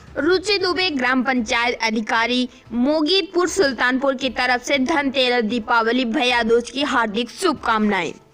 रुचि दुबे, ग्राम पंचायत अधिकारी, मोगीदपुर सुल्तानपुर की तरफ से धनतेरस, दीपावली, भैया दूज की हार्दिक शुभकामनाएं।